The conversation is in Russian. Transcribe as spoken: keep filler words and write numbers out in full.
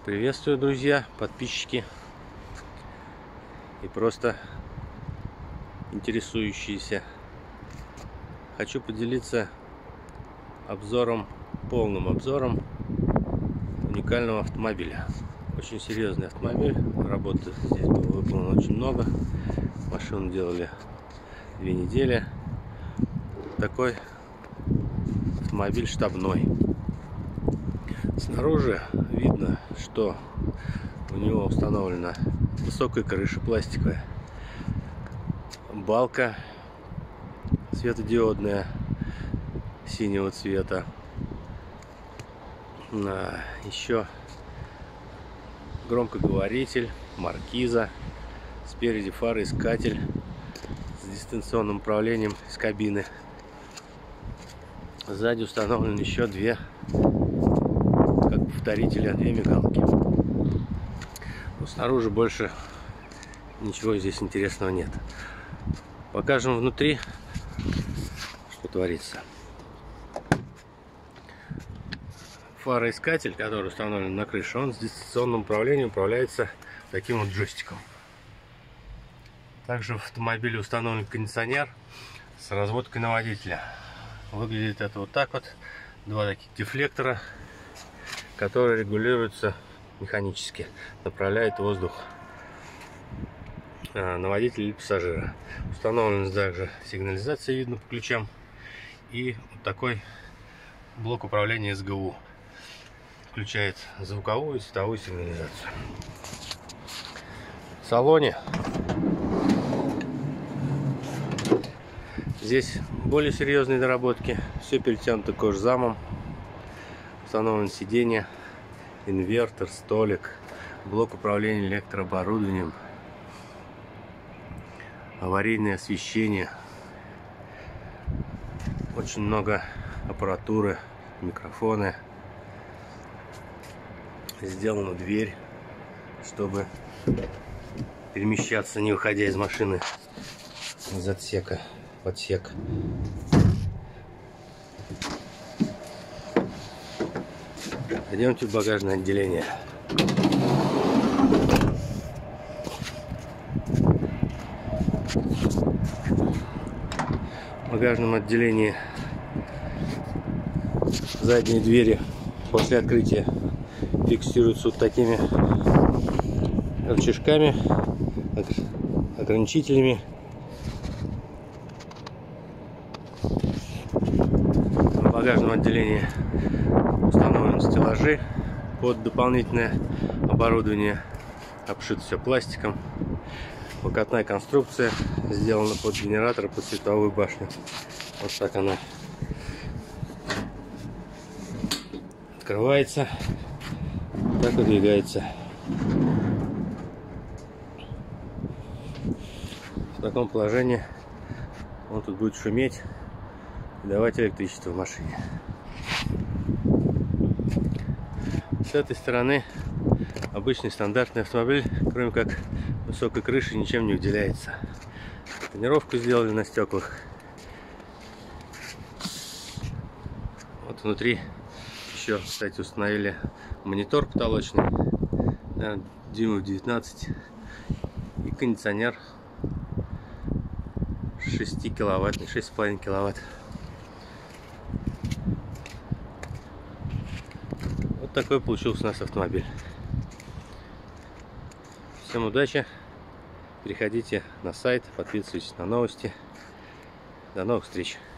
Приветствую, друзья, подписчики и просто интересующиеся. Хочу поделиться обзором, полным обзором уникального автомобиля. Очень серьезный автомобиль. Работы здесь было выполнено очень много. Машину делали две недели. Такой автомобиль штабной. Снаружи видно, что у него установлена высокая крыша пластиковая, балка светодиодная синего цвета, еще громкоговоритель, маркиза, спереди фароискатель с дистанционным управлением из кабины. Сзади установлены еще две, как повторители, две мигалки. Но снаружи больше ничего здесь интересного нет. Покажем внутри, что творится. Фароискатель, который установлен на крыше, он с дистанционным управлением управляется таким вот джойстиком. Также в автомобиле установлен кондиционер с разводкой на водителя. Выглядит это вот так вот. Два таких дефлектора, которые регулируются механически, направляет воздух на водителя или пассажира. Установлена также сигнализация, видно по ключам, и вот такой блок управления эс гэ у включает звуковую и световую сигнализацию. В салоне здесь более серьезные доработки. Все перетянуто кожзамом. Установлено сиденье, инвертор, столик, блок управления электрооборудованием, аварийное освещение, очень много аппаратуры, микрофоны. Сделана дверь, чтобы перемещаться, не выходя из машины, из отсека в отсек. Пойдемте в багажное отделение. В багажном отделении задние двери после открытия фиксируются вот такими рычажками, ограничителями. В багажном отделении установлены стеллажи под дополнительное оборудование. Обшито все пластиком. Покатная конструкция сделана под генератор, под световую башню. Вот так она открывается, так выдвигается. В таком положении он тут будет шуметь и давать электричество в машине. С этой стороны обычный стандартный автомобиль, кроме как высокой крыши, ничем не выделяется. Тонировку сделали на стеклах. Вот внутри еще, кстати, установили монитор потолочный, да, дюймов девятнадцать, и кондиционер шесть киловатт, шесть с половиной киловатт. Вот такой получился у нас автомобиль. Всем удачи, переходите на сайт, подписывайтесь на новости. До новых встреч!